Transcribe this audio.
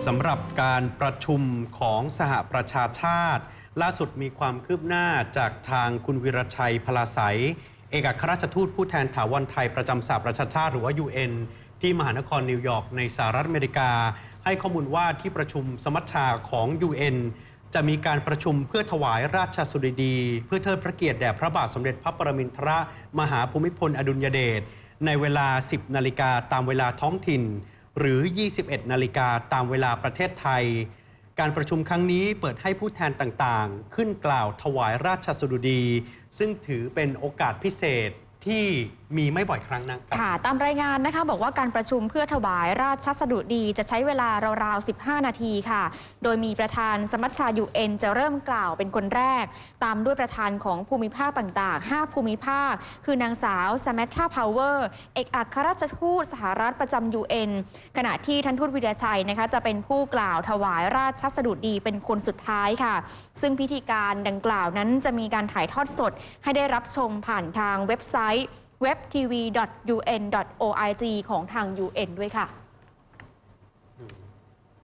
สำหรับการประชุมของสหประชาชาติล่าสุดมีความคืบหน้าจากทางคุณวิรชัยพลาไสยเอกอัครราชทูตผู้แทนถาวรไทยประจำสหประชาชาติหรือว่า UN ที่มหานครนิวยอร์กในสหรัฐอเมริกาให้ข้อมูลว่าที่ประชุมสมัชชาของ UN จะมีการประชุมเพื่อถวายราชสุริดีเพื่อเทิดพระเกียรติแด่พระบาทสมเด็จพระปรมินทรมหาภูมิพลอดุลยเดชในเวลา 10 นาฬิกาตามเวลาท้องถิ่นหรือ 21 นาฬิกาตามเวลาประเทศไทยการประชุมครั้งนี้เปิดให้ผู้แทนต่างๆขึ้นกล่าวถวายราชสดุดีซึ่งถือเป็นโอกาสพิเศษที่มีไม่บ่อยครั้งนักค่ะตามรายงานนะคะบอกว่าการประชุมเพื่อถวายราชสดุดีจะใช้เวลาราวๆ 15 นาทีค่ะโดยมีประธานสมัชชา UN จะเริ่มกล่าวเป็นคนแรกตามด้วยประธานของภูมิภาคต่างๆ 5 ภูมิภาคคือนางสาวซาแมทธาพาวเวอร์เอกอัครราชทูตสหรัฐประจำ UN ขณะที่ท่านทูตวิรชัยนะคะจะเป็นผู้กล่าวถวายราชสดุดีเป็นคนสุดท้ายค่ะซึ่งพิธีการดังกล่าวนั้นจะมีการถ่ายทอดสดให้ได้รับชมผ่านทางเว็บไซต์webtv.un.org ของทาง UN ด้วยค่ะ